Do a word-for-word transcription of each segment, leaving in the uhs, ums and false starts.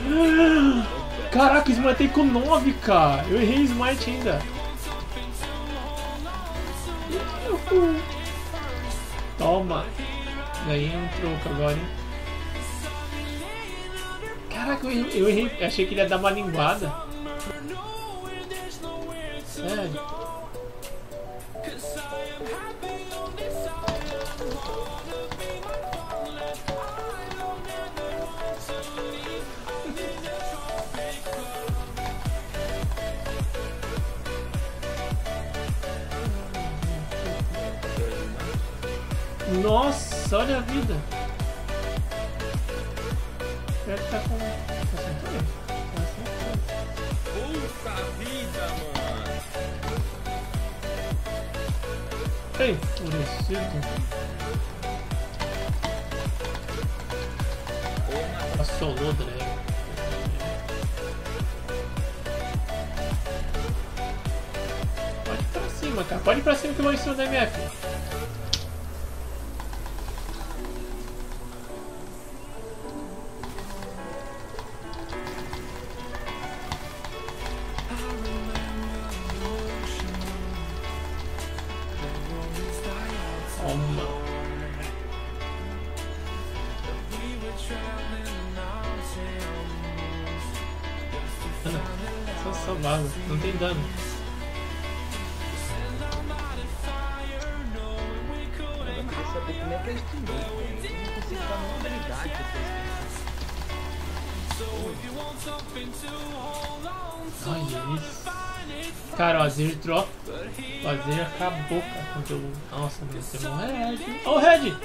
Caraca, eu matei com nove, cara. Eu errei smite ainda. Toma. Ganhei um troco agora, hein? Caraca, eu errei, eu errei. Eu achei que ele ia dar uma linguada. Sério. Nossa, olha a vida. Pior que tá com... Tá sem também. Tá sem também. Puta vida, mano. Ei, enfurecido. Assolou, Drake. Pode ir pra cima, cara. Pode ir pra cima que eu vou em cima da M F. Só vago, não tem dano. Eu queria saber como é que eu estudei. Eu não consigo dar nenhuma habilidade depois. Olha isso. Cara, o Azir drop. O Azir acabou, cara. Quando eu... Nossa, meu Deus, tem um Red. Ó, o Red!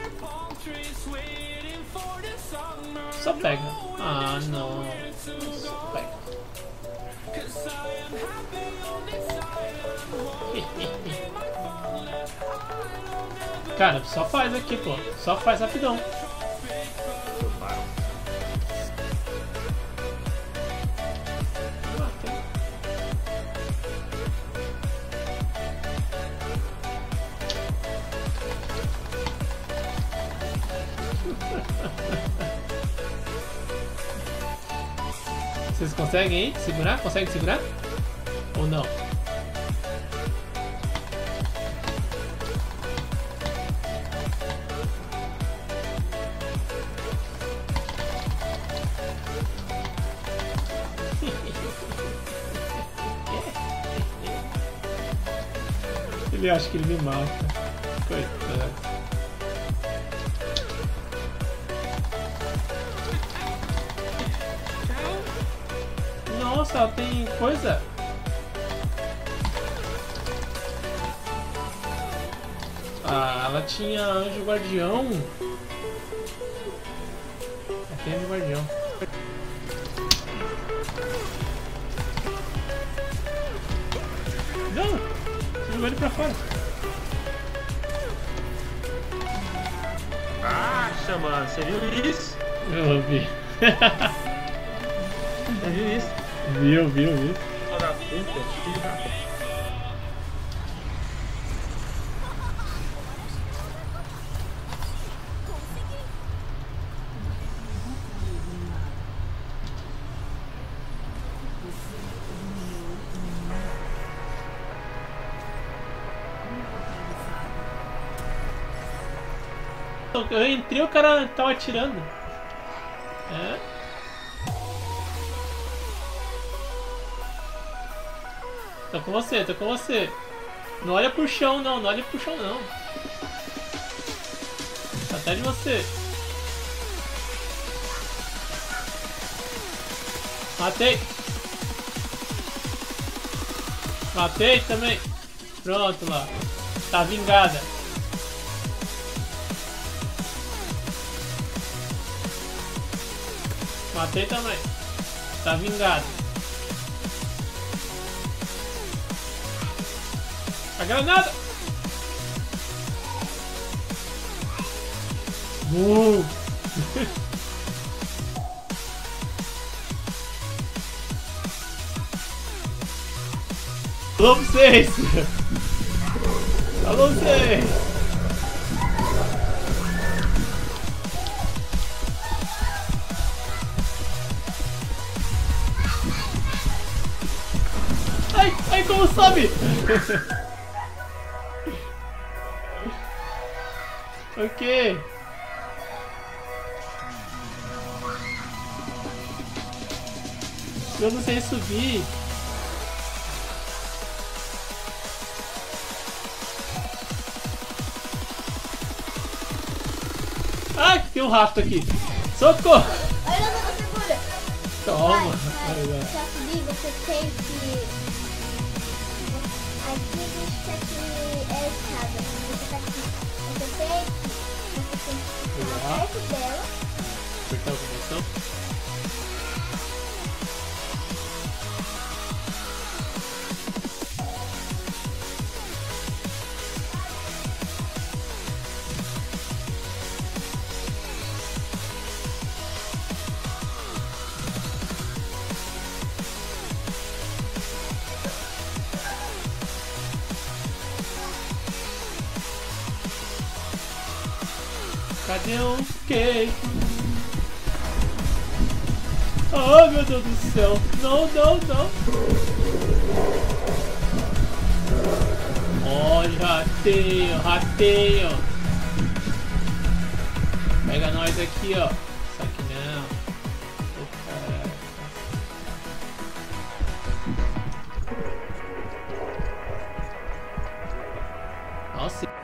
Só pega. Ah, não. Só pega. Cara, só faz aqui, pô. Só faz rapidão. Vocês conseguem aí? Segurar? Conseguem segurar? Ou não? Ele acha que ele me mata. Coitado. Nossa, ela tem coisa. Ah, ela tinha anjo guardião. Ela tem anjo guardião. Não! Você jogou ele pra fora. Acha, mano, você viu isso? Eu vi. Você viu isso? Viu, viu, viu. Filho da puta, filho da puta. Eu entrei, o cara tava atirando. É. Tô com você, tô com você. Não olha pro chão não, não olha pro chão não. Tá atrás de você. Matei. Matei também. Pronto lá. Tá vingada. Matei também. Tá vingado. A granada! Uh. Alô vocês! Alô vocês! Ai, como sobe! Ok. Eu não sei subir. Ai, tem um rato aqui. Socorro! Olha, não, não segura. Toma. Vai, vai. Pra subir, você tem que... Aqui diz que é escada. Você tá aqui. Você tem que... Você tem que ficar perto dela. Apertar o botão. Cadê o cake? Oh, meu Deus do céu. Não, não, não. Olha, rateio, rateio. Pega nós aqui, ó. Só que não. Oh, caralho. Nossa.